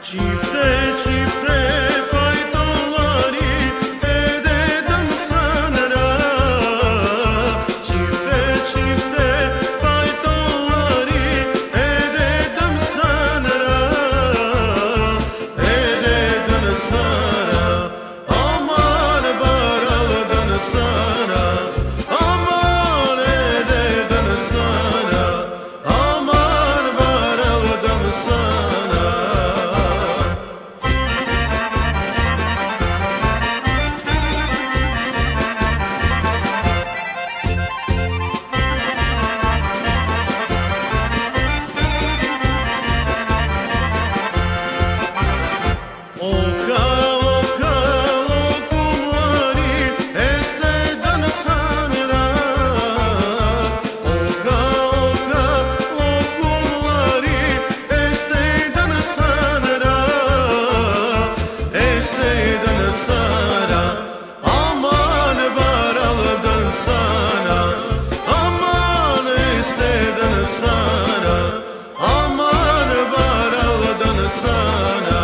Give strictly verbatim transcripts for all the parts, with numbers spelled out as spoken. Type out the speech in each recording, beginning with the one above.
Çifte çifte faydaları ederdim sana. Çifte çifte faydaları ederdim sana. Ederdim sana. Aman baraldım sana. Aman ederdim sana. Aman baraldım sana. Oka oka okumları esneden sana. Oka oka okumları esneden sana. Esneden sana. Aman baraldan sana. Aman esneden sana. Aman baraldan sana.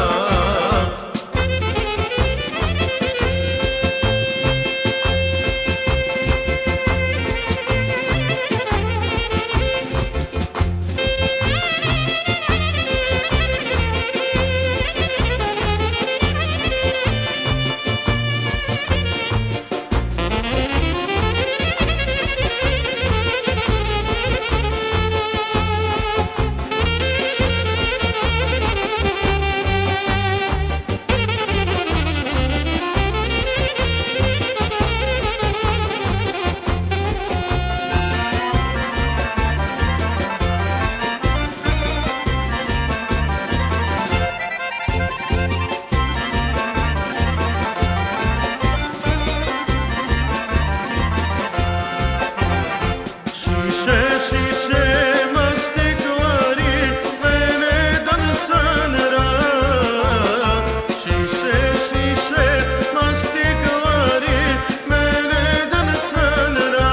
Şişe şişe mastikleri veneden sana. Şişe şişe mastikleri veneden sana.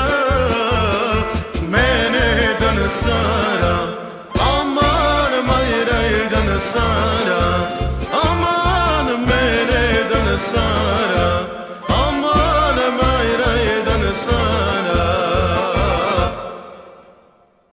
Veneden sana. Aman mayraydan sana. Aman veneden sana.